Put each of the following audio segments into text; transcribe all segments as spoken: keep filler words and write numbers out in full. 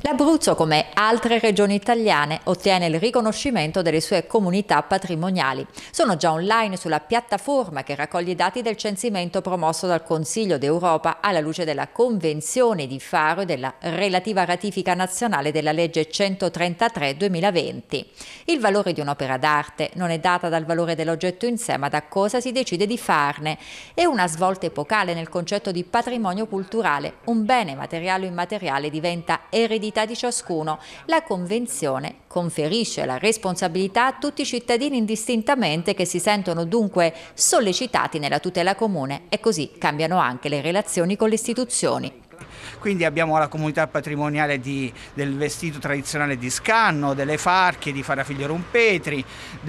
L'Abruzzo, come altre regioni italiane, ottiene il riconoscimento delle sue comunità patrimoniali. Sono già online sulla piattaforma che raccoglie i dati del censimento promosso dal Consiglio d'Europa alla luce della Convenzione di Faro e della relativa ratifica nazionale della legge centotrentatré duemilaventi. Il valore di un'opera d'arte non è data dal valore dell'oggetto in sé, ma da cosa si decide di farne. È una svolta epocale nel concetto di patrimonio culturale. Un bene materiale o immateriale diventa eredità di ciascuno. La Convenzione conferisce la responsabilità a tutti i cittadini indistintamente, che si sentono dunque sollecitati nella tutela comune, e così cambiano anche le relazioni con le istituzioni. Quindi abbiamo la comunità patrimoniale di, del vestito tradizionale di Scanno, delle Farchie di Farafiglio Rumpetri,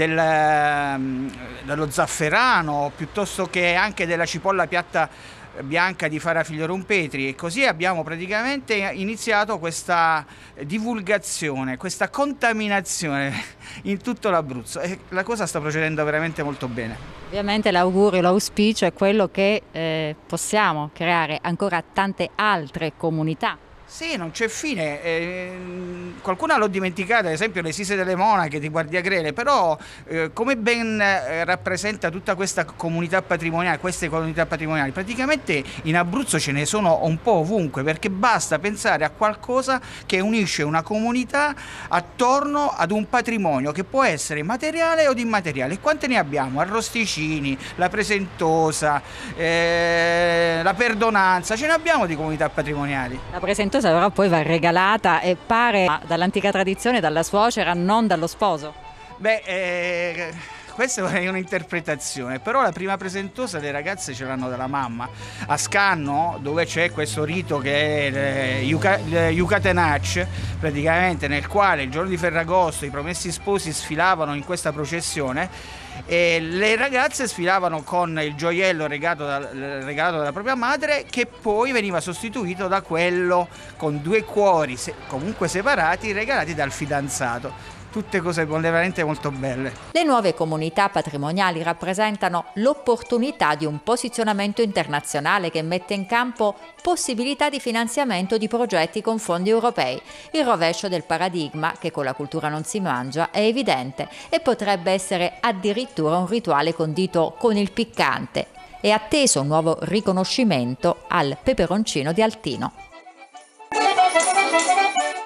del, dello Zafferano, piuttosto che anche della cipolla piatta bianca di Farafiglio Rumpetri, e così abbiamo praticamente iniziato questa divulgazione, questa contaminazione in tutto l'Abruzzo, e la cosa sta procedendo veramente molto bene. Ovviamente l'augurio, l'auspicio è quello che eh, possiamo creare ancora tante altre comunità. Sì, non c'è fine. Eh, qualcuno l'ho dimenticata, ad esempio le Sise delle Monache di Guardiagrele, però eh, come ben eh, rappresenta tutta questa comunità patrimoniale, queste comunità patrimoniali, praticamente in Abruzzo ce ne sono un po' ovunque, perché basta pensare a qualcosa che unisce una comunità attorno ad un patrimonio che può essere materiale o immateriale. Quante ne abbiamo? Arrosticini, la Presentosa, eh, la Perdonanza, ce ne abbiamo di comunità patrimoniali. La Presentosa però poi va regalata e pare dall'antica tradizione dalla suocera, non dallo sposo. Beh, eh, questa è un'interpretazione, però la prima Presentosa le ragazze ce l'hanno dalla mamma. A Scanno, dove c'è questo rito che è il Yucatenac, praticamente, nel quale il giorno di Ferragosto i promessi sposi sfilavano in questa processione, e le ragazze sfilavano con il gioiello regalato, da, regalato dalla propria madre, che poi veniva sostituito da quello con due cuori se, comunque separati, regalati dal fidanzato. Tutte cose veramente molto belle. Le nuove comunità patrimoniali rappresentano l'opportunità di un posizionamento internazionale che mette in campo possibilità di finanziamento di progetti con fondi europei. Il rovescio del paradigma, che con la cultura non si mangia, è evidente e potrebbe essere addirittura un rituale condito con il piccante. È atteso un nuovo riconoscimento al peperoncino di Altino.